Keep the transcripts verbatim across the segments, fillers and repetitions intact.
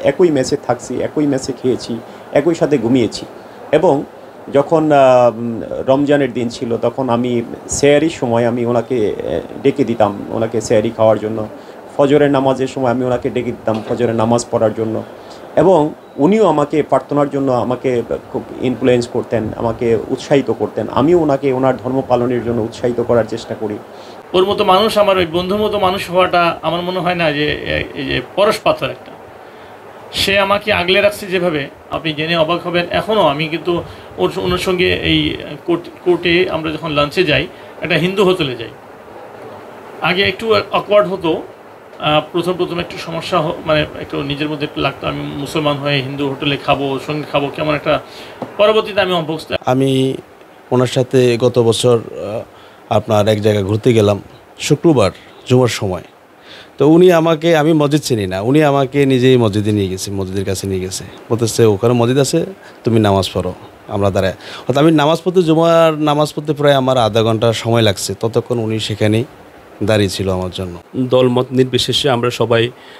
একই মেসে থাকছি, একই মেসে খেয়েছি, একই সাথে ঘুমিয়েছি। এবং যখন রমজানের দিন ছিল তখন আমি সেহরির সময় আমি ওনাকে ডেকে দিতাম ওনাকে সেহরি খাওয়ার জন্য। ফজরের নামাজের সময় আমি ওনাকে ডেকে দিতাম ফজরের নামাজ পড়ার জন্য। এবং উনিও আমাকে প্রার্থনার জন্য আমাকে খুব ইনফ্লুয়েন্স করতেন, আমাকে উৎসাহিত করতেন। আমিও ওনাকে ওনার ধর্ম পালনের জন্য উৎসাহিত করার চেষ্টা করি। ওর মতো মানুষ, আমার ওই বন্ধুর মতো মানুষ হওয়াটা আমার মনে হয় না যে এই যে পরশ পাথর একটা। সে আমাকে আগলে রাখছে যেভাবে, আপনি জেনে অবাক হবেন। এখনও আমি কিন্তু ওর ওনার সঙ্গে এই কোর্ট কোর্টে আমরা যখন লাঞ্চে যাই, একটা হিন্দু হোটেলে যাই। আগে একটু অকওয়ার্ড হতো, প্রথম প্রথম একটু সমস্যা, মানে একটু নিজের মধ্যে একটু লাগতো, আমি মুসলমান হয়ে হিন্দু হোটেলে খাবো, সঙ্গে খাবো, কেমন একটা। পরবর্তীতে আমি অভ্যস্ত। আমি ওনার সাথে গত বছর আপনার এক জায়গায় ঘুরতে গেলাম শুক্রবার জুমার সময়। তো উনি আমাকে, আমি মসজিদ চিনি না, উনি আমাকে নিজেই মসজিদে নিয়ে গেছে, মসজিদের কাছে নিয়ে গেছে, বলতেছে ওখানে মসজিদ আছে, তুমি নামাজ পড়ো। আমরা দাঁড়ায় অর্থাৎ আমি নামাজ পড়তে, জুমার নামাজ পড়তে প্রায় আমার আধা ঘন্টা সময় লাগছে, ততক্ষণ উনি সেখানেই দাঁড়িয়ে ছিল আমার জন্য। দলমত নির্বিশেষে আমরা সবাই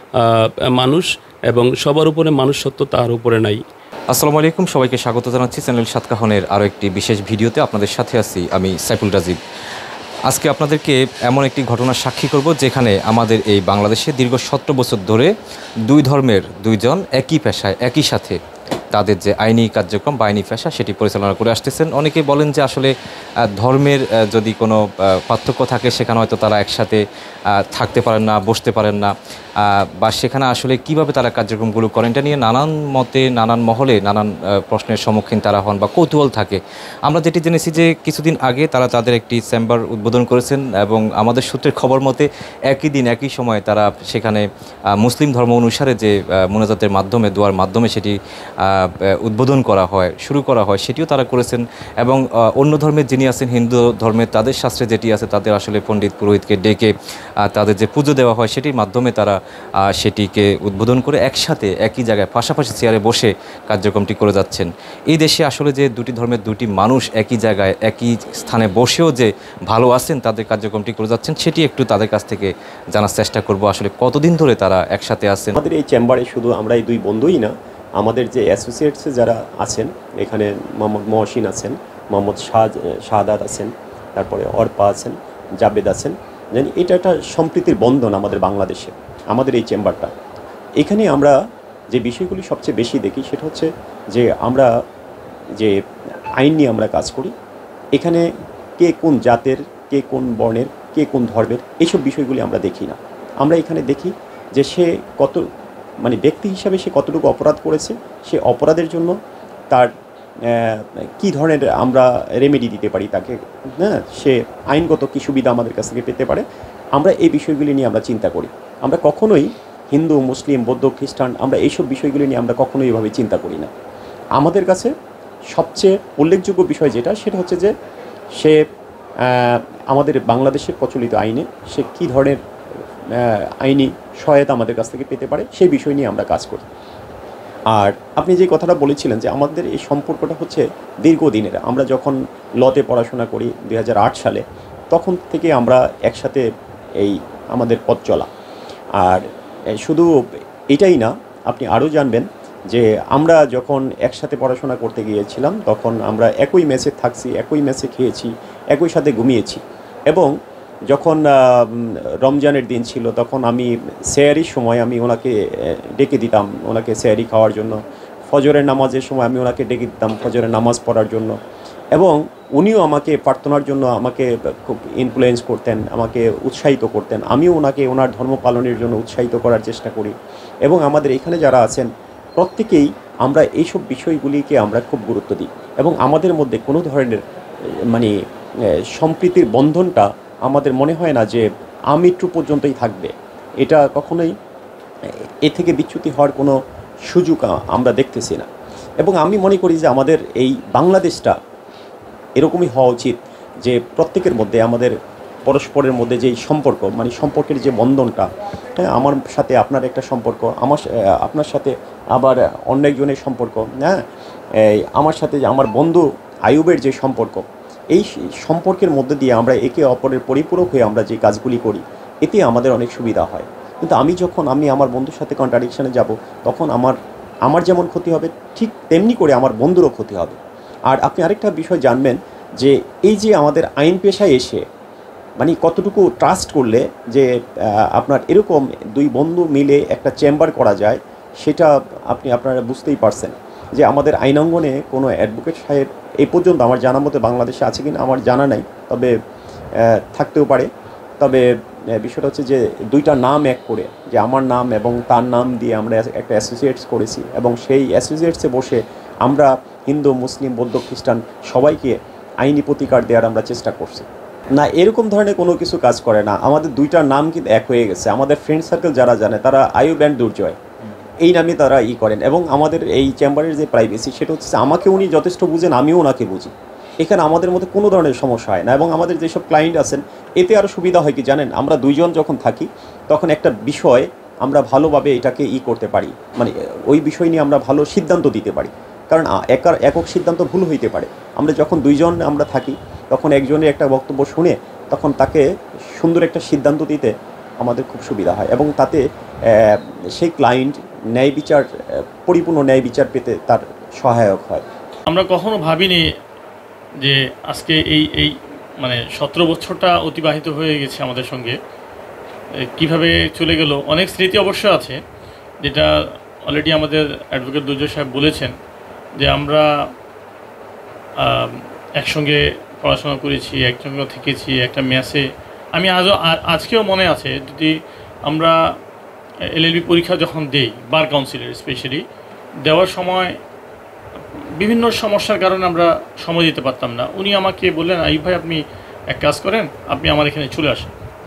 মানুষ, এবং সবার উপরে মানুষ সত্য, তার উপরে নাই। আসসালামু আলাইকুম, সবাইকে স্বাগত জানাচ্ছি চ্যানেল সাতকাহনের আরও একটি বিশেষ ভিডিওতে। আপনাদের সাথে আছি আমি সাইফুল রাজীব। আজকে আপনাদেরকে এমন একটি ঘটনার সাক্ষী করব যেখানে আমাদের এই বাংলাদেশে দীর্ঘ সতেরো বছর ধরে দুই ধর্মের দুইজন একই পেশায় একই সাথে তাদের যে আইনি কার্যক্রম বা আইনি পেশা সেটি পরিচালনা করে আসতেছেন। অনেকে বলেন যে আসলে ধর্মের যদি কোনো পার্থক্য থাকে সেখানে হয়তো তারা একসাথে থাকতে পারেন না, বসতে পারেন না, বা সেখানে আসলে কিভাবে তারা কার্যক্রমগুলো করেন, এটা নিয়ে নানান মতে, নানান মহলে নানান প্রশ্নের সম্মুখীন তারা হন বা কৌতূহল থাকে। আমরা যেটি জেনেছি যে কিছুদিন আগে তারা তাদের একটি চেম্বার উদ্বোধন করেছেন, এবং আমাদের সূত্রের খবর মতে একই দিন একই সময়ে তারা সেখানে মুসলিম ধর্ম অনুসারে যে মোনাজাতের মাধ্যমে, দোয়ার মাধ্যমে সেটি উদ্বোধন করা হয়, শুরু করা হয়, সেটিও তারা করেছেন। এবং অন্য ধর্মের যিনি আছেন, হিন্দু ধর্মের, তাদের শাস্ত্রে যেটি আছে, তাদের আসলে পণ্ডিত পুরোহিতকে ডেকে তাদের যে পুজো দেওয়া হয় সেটির মাধ্যমে তারা সেটিকে উদ্বোধন করে একসাথে একই জায়গায় পাশাপাশি চেয়ারে বসে কার্যক্রমটি করে যাচ্ছেন। এই দেশে আসলে যে দুটি ধর্মের দুটি মানুষ একই জায়গায় একই স্থানে বসেও যে ভালো আছেন, তাদের কার্যক্রমটি করে যাচ্ছেন, সেটি একটু তাদের কাছ থেকে জানার চেষ্টা করব আসলে কতদিন ধরে তারা একসাথে আছেন। আমাদের এই চেম্বারে শুধু আমরা এই দুই বন্ধুই না, আমাদের যে অ্যাসোসিয়েটসে যারা আছেন, এখানে মোহাম্মদ মহসিন আছেন, মোহাম্মদ শাহ শাহাদাত আছেন, তারপরে অর্পা আছেন, জাবেদ আছেন। জানি এটা একটা সম্প্রীতির বন্ধন আমাদের বাংলাদেশে, আমাদের এই চেম্বারটা। এখানে আমরা যে বিষয়গুলি সবচেয়ে বেশি দেখি সেটা হচ্ছে যে আমরা যে আইন নিয়ে আমরা কাজ করি, এখানে কে কোন জাতের, কে কোন বর্ণের, কে কোন ধর্মের, এইসব বিষয়গুলি আমরা দেখি না। আমরা এখানে দেখি যে সে কত, মানে ব্যক্তি হিসাবে সে কতটুকু অপরাধ করেছে, সে অপরাধের জন্য তার কী ধরনের আমরা রেমেডি দিতে পারি তাকে, হ্যাঁ, সে আইনগত কী সুবিধা আমাদের কাছ থেকে পেতে পারে, আমরা এই বিষয়গুলি নিয়ে আমরা চিন্তা করি। আমরা কখনোই হিন্দু, মুসলিম, বৌদ্ধ, খ্রিস্টান, আমরা এইসব বিষয়গুলি নিয়ে আমরা কখনোই এভাবে চিন্তা করি না। আমাদের কাছে সবচেয়ে উল্লেখযোগ্য বিষয় যেটা, সেটা হচ্ছে যে সে আমাদের বাংলাদেশের প্রচলিত আইনে সে কী ধরনের আইনি সহায়তা আমাদের কাছ থেকে পেতে পারে, সেই বিষয় নিয়ে আমরা কাজ করি। আর আপনি যে কথাটা বলেছিলেন যে আমাদের এই সম্পর্কটা হচ্ছে দীর্ঘদিনের। আমরা যখন লতে পড়াশোনা করি দুই হাজার আট সালে, তখন থেকে আমরা একসাথে এই আমাদের পথ চলা। আর শুধু এটাই না, আপনি আরও জানবেন যে আমরা যখন একসাথে পড়াশোনা করতে গিয়েছিলাম তখন আমরা একই মেসে থাকছি, একই মেসে খেয়েছি, একই সাথে ঘুমিয়েছি। এবং যখন রমজানের দিন ছিল তখন আমি সেহরির সময় আমি ওনাকে ডেকে দিতাম ওনাকে সেহরি খাওয়ার জন্য। ফজরের নামাজের সময় আমি ওনাকে ডেকে দিতাম ফজরের নামাজ পড়ার জন্য। এবং উনিও আমাকে প্রার্থনার জন্য আমাকে খুব ইনফ্লুয়েন্স করতেন, আমাকে উৎসাহিত করতেন। আমিও ওনাকে ওনার ধর্ম পালনের জন্য উৎসাহিত করার চেষ্টা করি। এবং আমাদের এখানে যারা আছেন প্রত্যেকেই আমরা এইসব বিষয়গুলিকে আমরা খুব গুরুত্ব দিই। এবং আমাদের মধ্যে কোনো ধরনের মানে সম্প্রীতির বন্ধনটা আমাদের মনে হয় না যে আমৃত্যু পর্যন্তই থাকবে। এটা কখনোই এ থেকে বিচ্যুতি হওয়ার কোনো সুযোগ আমরা দেখতেছি না। এবং আমি মনে করি যে আমাদের এই বাংলাদেশটা এরকমই হওয়া উচিত যে প্রত্যেকের মধ্যে আমাদের পরস্পরের মধ্যে যেই সম্পর্ক, মানে সম্পর্কের যে বন্ধনটা, হ্যাঁ, আমার সাথে আপনার একটা সম্পর্ক, আমার আপনার সাথে আবার অন্য একজনের সম্পর্ক, হ্যাঁ, আমার সাথে আমার বন্ধু আয়ুবের যে সম্পর্ক, এই সম্পর্কের মধ্যে দিয়ে আমরা একে অপরের পরিপূরক হয়ে আমরা যে কাজগুলি করি, এতে আমাদের অনেক সুবিধা হয়। কিন্তু আমি যখন আমি আমার বন্ধুর সাথে কন্ট্রাডিকশানে যাব, তখন আমার আমার যেমন ক্ষতি হবে ঠিক তেমনি করে আমার বন্ধুরও ক্ষতি হবে। আর আপনি আরেকটা বিষয় জানবেন যে এই যে আমাদের আইন পেশায় এসে মানে কতটুকু ট্রাস্ট করলে যে আপনার এরকম দুই বন্ধু মিলে একটা চেম্বার করা যায়, সেটা আপনি আপনারা বুঝতেই পারছেন যে আমাদের আইনাঙ্গনে কোনো অ্যাডভোকেট সাহেব এই পর্যন্ত আমার জানা মতে বাংলাদেশে আছে কিনা আমার জানা নাই, তবে থাকতেও পারে। তবে বিষয়টা হচ্ছে যে দুইটা নাম এক করে, যে আমার নাম এবং তার নাম দিয়ে আমরা একটা অ্যাসোসিয়েটস করেছি, এবং সেই অ্যাসোসিয়েটসে বসে আমরা হিন্দু, মুসলিম, বৌদ্ধ, খ্রিস্টান সবাইকে আইনি প্রতিকার দেওয়ার আমরা চেষ্টা করছি। না, এরকম ধরনের কোনো কিছু কাজ করে না। আমাদের দুইটার নাম কিন্তু এক হয়ে গেছে। আমাদের ফ্রেন্ড সার্কেল যারা জানে তারা আয়ুব অ্যান্ড দুর্জয় এই নামে তারা ই করেন, এবং আমাদের এই চেম্বারের যে প্রাইভেসি সেটা হচ্ছে আমাকে উনি যথেষ্ট বুঝেন, আমিও ওনাকে বুঝি। এখানে আমাদের মধ্যে কোনো ধরনের সমস্যা হয় না। এবং আমাদের যেসব ক্লায়েন্ট আছেন এতে আরও সুবিধা হয় কি জানেন, আমরা দুইজন যখন থাকি তখন একটা বিষয় আমরা ভালোভাবে এটাকে ই করতে পারি, মানে ওই বিষয় নিয়ে আমরা ভালো সিদ্ধান্ত দিতে পারি। কারণ একার একক সিদ্ধান্ত ভুল হইতে পারে। আমরা যখন দুইজন আমরা থাকি তখন একজনের একটা বক্তব্য শুনে তখন তাকে সুন্দর একটা সিদ্ধান্ত দিতে আমাদের খুব সুবিধা হয়, এবং তাতে সেই ক্লায়েন্ট ন্যায় বিচার, পরিপূর্ণ ন্যায় বিচার পেতে তার সহায়ক হয়। আমরা কখনো ভাবিনি যে আজকে এই এই মানে সতেরো বছরটা অতিবাহিত হয়ে গেছে আমাদের সঙ্গে, কিভাবে চলে গেল। অনেক স্মৃতি অবশ্য আছে, যেটা অলরেডি আমাদের অ্যাডভোকেট দুর্জয় সাহেব বলেছেন যে আমরা একসঙ্গে পড়াশোনা করেছি, একসঙ্গে থেকেছি একটা মেসে। আমি আজও আজকেও মনে আছে, যদি আমরা এলএলবি পরীক্ষা যখন দেই বার কাউন্সিলের স্পেশালি দেওয়ার সময় বিভিন্ন সমস্যার কারণে আমরা সময় দিতে পারতাম না। উনি আমাকে বললেন, আইব ভাই আপনি এক কাজ করেন, আপনি আমার এখানে চলে আসেন।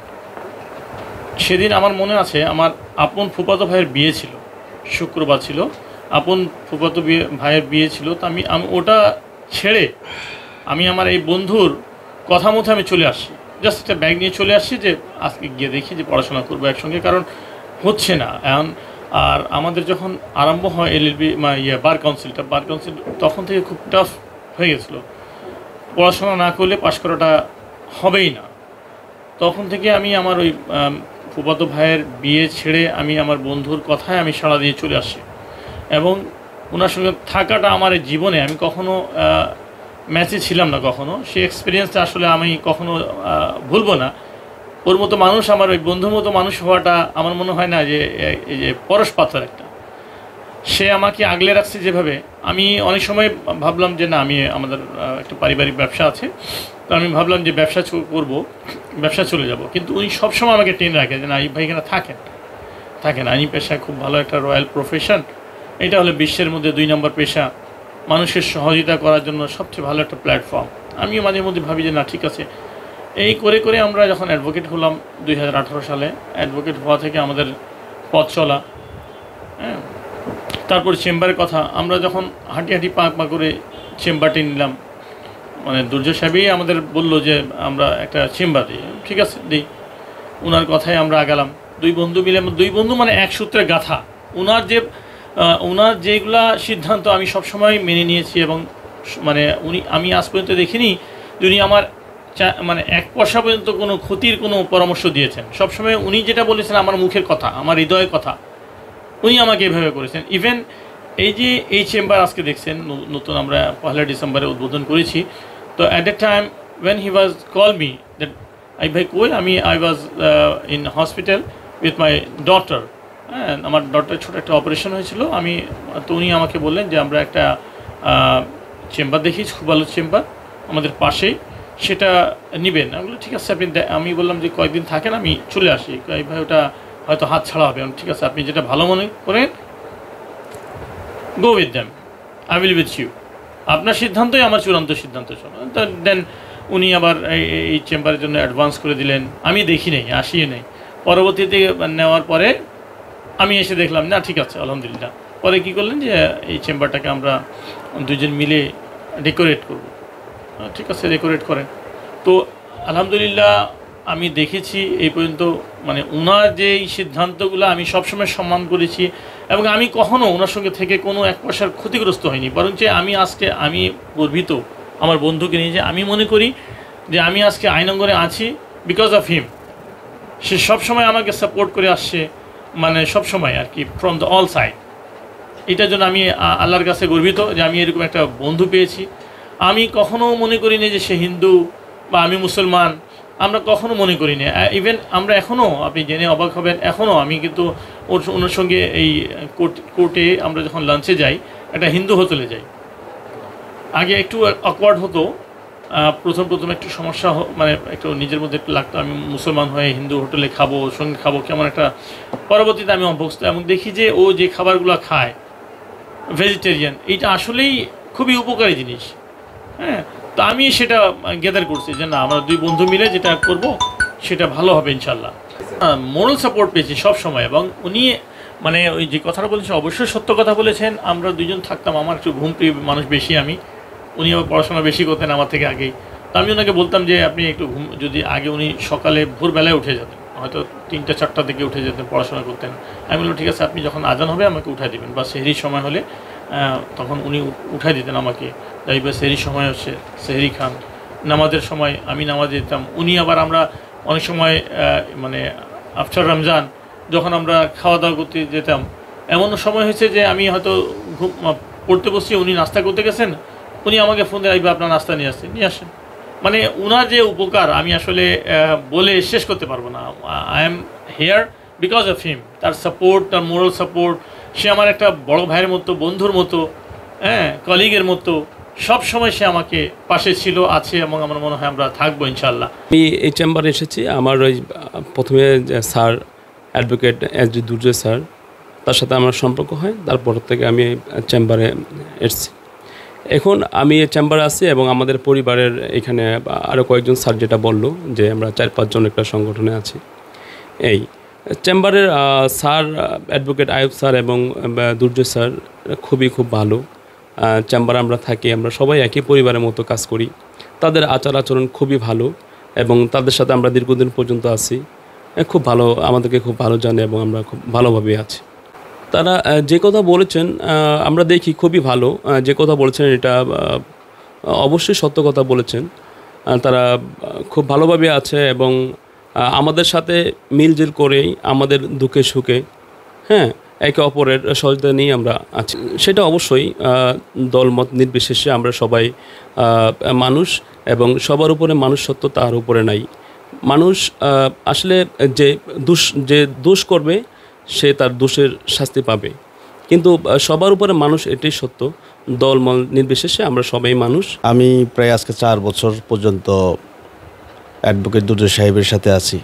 সেদিন আমার মনে আছে আমার আপন ফুফাতো ভাইয়ের বিয়ে ছিল, শুক্রবার ছিল, আপন ফুফাতো বিয়ে ভাইয়ের বিয়ে ছিল। তো আমি আমি ওটা ছেড়ে আমি আমার এই বন্ধুর কথা মতো আমি চলে আসছি, জাস্ট একটা ব্যাগ নিয়ে চলে আসছি যে আজকে গিয়ে দেখি যে পড়াশোনা করবো একসঙ্গে, কারণ হচ্ছে না এখন। আর আমাদের যখন আরম্ভ হয় এলএলবি ইয়ে বার কাউন্সিলটা, বার কাউন্সিল তখন থেকে খুব টাফ হয়ে গেছিলো, পড়াশোনা না করলে পাশ করাটা হবেই না। তখন থেকে আমি আমার ওই ফুফাতো ভাইয়ের বিয়ে ছেড়ে আমি আমার বন্ধুর কথায় আমি সাড়া দিয়ে চলে আসি, এবং ওনার সঙ্গে থাকাটা আমার জীবনে আমি কখনো ম্যাচে ছিলাম না কখনো, সেই এক্সপিরিয়েন্সটা আসলে আমি কখনো ভুলবো না। ওর মতো মানুষ, আমার ওই বন্ধুর মতো মানুষ হওয়াটা আমার মনে হয় না যে এই যে পরশ পাথর একটা, সে আমাকে আগলে রাখছে যেভাবে। আমি অনেক সময় ভাবলাম যে না, আমি আমাদের একটা পারিবারিক ব্যবসা আছে, তো আমি ভাবলাম যে ব্যবসা করব, ব্যবসা চলে যাব, কিন্তু উনি সবসময় আমাকে টেনে রাখে যে না আইব ভাই এখানে থাকেন থাকেন আইনি পেশা খুব ভালো একটা রয়্যাল প্রফেশন, এটা হলো বিশ্বের মধ্যে দুই নম্বর পেশা, মানুষের সহযোগিতা করার জন্য সবচেয়ে ভালো একটা প্ল্যাটফর্ম। আমিও মাঝে মধ্যে ভাবি যে না ঠিক আছে। এই করে করে আমরা যখন অ্যাডভোকেট হলাম দুই হাজার আঠারো সালে, অ্যাডভোকেট হওয়া থেকে আমাদের পথ চলা, হ্যাঁ, তারপর চেম্বারের কথা, আমরা যখন হাঁটি হাঁটি পা পা করে চেম্বারটি নিলাম, মানে দুর্জয় সাহেবই আমাদের বললো যে আমরা একটা চেম্বার দিই, ঠিক আছে দিই। ওনার কথায় আমরা আগালাম, দুই বন্ধু মিলে, দুই বন্ধু মানে এক সূত্রে গাথা। ওনার যে ওনার যেগুলা সিদ্ধান্ত আমি সবসময় মেনে নিয়েছি, এবং মানে উনি, আমি আজ পর্যন্ত দেখিনি যে উনি আমার মানে এক পয়সা পর্যন্ত কোনো ক্ষতির কোনো পরামর্শ দিয়েছেন। সবসময় উনি যেটা বলেছেন আমার মুখের কথা, আমার হৃদয়ের কথা, উনি আমাকে এভাবে করেছেন। ইভেন এই যে এই চেম্বার আজকে দেখছেন নতুন, আমরা পয়লা ডিসেম্বরে উদ্বোধন করেছি। তো at the time when he was call me that I ভাই কই, আমি I was in hospital with my daughter, হ্যাঁ, আমার ডটার ছোটো একটা অপারেশন হয়েছিল। আমি তো উনি আমাকে বললেন যে আমরা একটা চেম্বার দেখিয়েছি, খুব ভালো চেম্বার আমাদের পাশেই, সেটা নেবেন। আমি বললাম ঠিক আছে আপনি, আমি বললাম যে কয়েকদিন থাকেন, আমি চলে আসি। এই ভাই ওটা হয়তো হাত ছাড়া হবে, ঠিক আছে আপনি যেটা ভালো মনে করেন go with them, I will with you, আপনার সিদ্ধান্তই আমার চূড়ান্ত সিদ্ধান্ত। দেন উনি আবার এই চেম্বারের জন্য অ্যাডভান্স করে দিলেন, আমি দেখি নেই, আসিয়ে নেই। পরবর্তীতে নেওয়ার পরে আমি এসে দেখলাম না ঠিক আছে আলহামদুলিল্লাহ। পরে কী করলেন যে এই চেম্বারটাকে আমরা দুজন মিলে ডেকোরেট করব, ঠিক আছে ডেকোরেট করেন। তো আলহামদুলিল্লাহ আমি দেখেছি এই পর্যন্ত, মানে ওনার যে এই সিদ্ধান্তগুলো আমি সবসময় সম্মান করেছি, এবং আমি কখনো ওনার সঙ্গে থেকে কোনো এক পয়সার ক্ষতিগ্রস্ত হয়নি। বরঞ্চ আমি আজকে আমি গর্বিত আমার বন্ধুকে নিয়ে, যে আমি মনে করি যে আমি আজকে আইনঙ্গনে আছি বিকজ অফ হিম। সে সবসময় আমাকে সাপোর্ট করে আসছে, মানে সব সময় আর কি ফ্রম দ্য অল সাইড। এটার জন্য আমি আ- আল্লাহর কাছে গর্বিত যে আমি এরকম একটা বন্ধু পেয়েছি। আমি কখনো মনে করিনি যে সে হিন্দু বা আমি মুসলমান, আমরা কখনো মনে করিনি। ইভেন আমরা এখনও, আপনি জেনে অবাক হবেন, এখনও আমি কিন্তু ওর ওনার সঙ্গে এই কোর্ট কোর্টে আমরা যখন লাঞ্চে যাই একটা হিন্দু হোটেলে যাই। আগে একটু অকওয়ার্ড হতো, আহ, প্রথম প্রথম একটু সমস্যা হ- মানে একটু নিজের মধ্যে একটু লাগতো, আমি মুসলমান হয়ে হিন্দু হোটেলে খাবো, ওর সঙ্গে খাবো, কেমন একটা। পরবর্তীতে আমি অভ্যস্ত এবং দেখি যে ও যে খাবারগুলো খায় ভেজিটেরিয়ান, এইটা আসলেই খুবই উপকারী জিনিস। হ্যাঁ, তো আমি সেটা গ্যাদার করছি যে না, আমরা দুই বন্ধু মিলে যেটা করব সেটা ভালো হবে ইনশাল্লাহ। মোরাল সাপোর্ট পেয়েছি সব সময়, এবং উনি মানে ওই যে কথাটা বলেছেন অবশ্যই সত্য কথা বলেছেন। আমরা দুজন থাকতাম, আমার একটু ঘুম প্রিয় মানুষ বেশি আমি, উনি আবার পড়াশোনা বেশি করতেন আমার থেকে আগেই। তো আমি ওনাকে বলতাম যে আপনি একটু ঘুম, যদি আগে উনি সকালে ভোরবেলায় উঠে যেতেন, হয়তো তিনটা চারটা থেকে উঠে যেতেন, পড়াশোনা করতেন। আমি বললাম ঠিক আছে, আপনি যখন আজান হবে আমাকে উঠাই দেবেন, বা সেহরির সময় হলে আহ, তখন উনি উ- উঠাই দিতেন আমাকে, যাই বা সেহরির সময় হচ্ছে সেহরি খান। নামাজের সময় আমি নামাজ দিতাম, উনি আবার, আমরা অনেক সময় আহ, মানে আফটার রমজান যখন আমরা খাওয়া দাওয়া করতে যেতাম, এমন সময় হয়েছে যে আমি হয়তো ঘুম পড়তে বসছি, উনি নাস্তা করতে গেছেন, উনি আমাকে ফোন দিয়ে আইবা আপনার নাস্তা নিয়ে আসছেন, নিয়ে আসেন। মানে উনার যে উপকার আমি আসলে আহ, বলে শেষ করতে পারবো না। I am here because of him, তার সাপোর্ট, তার মোরাল সাপোর্ট। সে আমার একটা বড় ভাইয়ের মতো, বন্ধুর মতো, হ্যাঁ, কলিগের মতো। সব সময় সে আমাকে পাশে ছিল, আছে, এবং আমার মনে হয় আমরা থাকবো ইনশাল্লাহ। আমি এই চেম্বারে এসেছি, আমার ওই আহ, প্রথমে যে sir advocate S D Durjoy sir, তার সাথে আমার সম্পর্ক হয়, তারপর থেকে আমি চেম্বারে এসেছি। এখন আমি এই চেম্বারে আছি এবং আমাদের পরিবারের এখানে আরও কয়েকজন স্যার যেটা বললো যে আমরা চার পাঁচজন একটা সংগঠনে আছি। এই চেম্বারের আহ, স্যার অ্যাডভোকেট আয়ুব স্যার এবং আহ, দুর্জয় স্যার খুবই খুব ভালো। আহ, চেম্বারে আমরা থাকি, আমরা সবাই একই পরিবারের মতো কাজ করি। তাদের আচার আচরণ খুবই ভালো এবং তাদের সাথে আমরা দীর্ঘদিন পর্যন্ত আছি। এ, খুব ভালো, আমাদেরকে খুব ভালো জানে এবং আমরা খুব ভালোভাবে আছি। তারা আহ, যে কথা বলেছেন আহ, আমরা দেখি খুবই ভালো। আহ, যে কথা বলেছেন এটা আহ, অবশ্যই সত্য কথা বলেছেন। আহ, তারা আহ, খুব ভালোভাবে আছে এবং আহ, আমাদের সাথে মিলজুল করেই আমাদের দুঃখে সুখে, হ্যাঁ, একে অপরের সহযোগিতা নিয়ে আমরা আছি। সেটা অবশ্যই আহ, দলমত নির্বিশেষে আমরা সবাই আহ, মানুষ, এবং সবার উপরে মানুষ সত্য তার উপরে নাই। মানুষ আহ, আসলে যে দোষ যে দোষ করবে সে তার দোষের শাস্তি পাবে, কিন্তু আহ, সবার উপরে মানুষ, এটাই সত্য। দলমল নির্বিশেষে আমরা সবাই মানুষ। আমি প্রায় আজকে চার বছর পর্যন্ত অ্যাডভোকেট দুর্জয় সাহেবের সাথে আছি।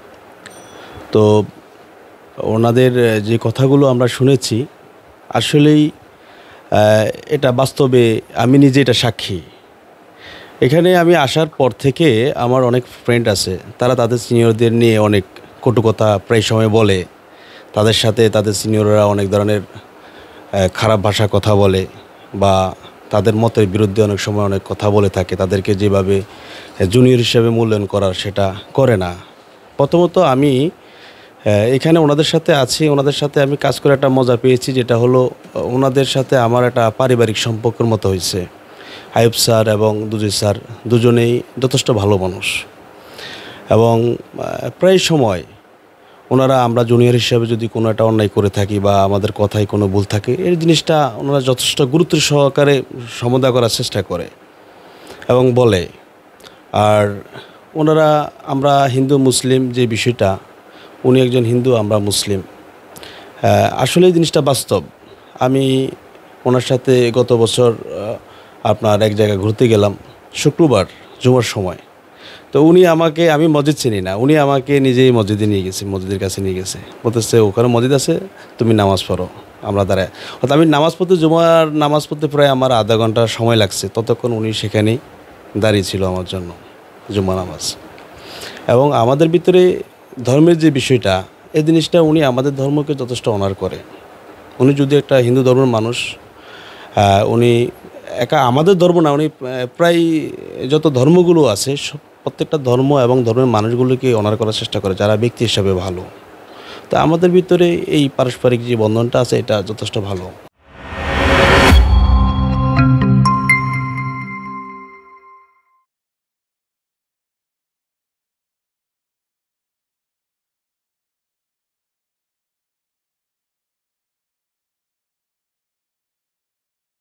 তো ওনাদের যে কথাগুলো আমরা শুনেছি, আসলেই আহ, এটা বাস্তবে আমি নিজে এটা সাক্ষী। এখানে আমি আসার পর থেকে আমার অনেক ফ্রেন্ড আছে, তারা তাদের সিনিয়রদের নিয়ে অনেক কটু কথা প্রায় সময় বলে। তাদের সাথে তাদের সিনিয়ররা অনেক ধরনের আহ, খারাপ ভাষা কথা বলে, বা তাদের মতের বিরুদ্ধে অনেক সময় অনেক কথা বলে থাকে। তাদেরকে যেভাবে জুনিয়র হিসেবে মূল্যায়ন করার, সেটা করে না। প্রথমত আমি আহ, এখানে ওনাদের সাথে আছি, ওনাদের সাথে আমি কাজ করে একটা মজা পেয়েছি, যেটা হলো আহ, ওনাদের সাথে আমার একটা পারিবারিক সম্পর্কের মতো হয়েছে। আয়ুব স্যার এবং দুজয় স্যার দুজনেই যথেষ্ট ভালো মানুষ, এবং আহ, প্রায় সময় ওনারা, আমরা জুনিয়র হিসেবে যদি কোনো একটা অন্যায় করে থাকি বা আমাদের কথায় কোনো ভুল থাকে, এই জিনিসটা ওনারা যথেষ্ট গুরুত্ব সহকারে সমাধান করার চেষ্টা করে এবং বলে। আর ওনারা, আমরা হিন্দু মুসলিম যে বিষয়টা, উনি একজন হিন্দু, আমরা মুসলিম, আহ, আসলে এই জিনিসটা বাস্তব। আমি ওনার সাথে গত বছর আহ, আপনার এক জায়গায় ঘুরতে গেলাম শুক্রবার জুমার সময়। তো উনি আমাকে, আমি মসজিদ চিনি না, উনি আমাকে নিজেই মসজিদে নিয়ে গেছে, মসজিদের কাছে নিয়ে গেছে, বলতেছে ওখানে মসজিদ আছে, তুমি নামাজ পড়ো, আমরা দাঁড়ায়। অর্থাৎ আমি নামাজ পড়তে, জুমার নামাজ পড়তে প্রায় আমার আধা ঘন্টা সময় লাগছে, ততক্ষণ উনি সেখানেই দাঁড়িয়ে ছিল আমার জন্য জুমা নামাজ। এবং আমাদের ভিতরে ধর্মের যে বিষয়টা, এই জিনিসটা উনি আমাদের ধর্মকে যথেষ্ট অনার করে। উনি যদি একটা হিন্দু ধর্মের মানুষ, আহ, উনি একা আমাদের ধর্ম না, উনি আহ, প্রায় যত ধর্মগুলো আছে সব, প্রত্যেকটা ধর্ম এবং ধর্মের মানুষগুলোকে অনার করার চেষ্টা করে, যারা ব্যক্তি হিসাবে ভালো। তো আমাদের ভিতরে এই পারস্পরিক যে বন্ধনটা আছে, এটা যথেষ্ট ভালো।